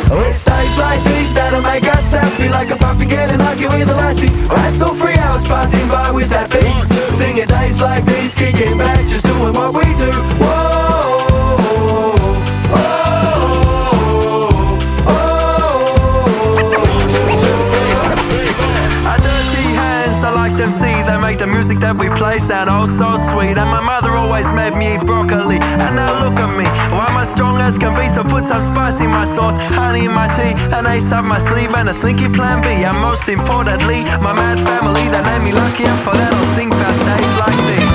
Oh, it's days like these that'll make us happy, like a puppy getting lucky with a lassie. Oh, that's all 3 hours passing by with that beat. Singing days like these, kicking back, just doing what we do. Whoa, they make the music that we play sound oh so sweet. And my mother always made me eat broccoli. And now look at me, well, I'm as strong as can be. So put some spice in my sauce, honey in my tea, an ace up my sleeve and a slinky plan B. And most importantly, my mad family that made me lucky. And for that I'll sing about days like these.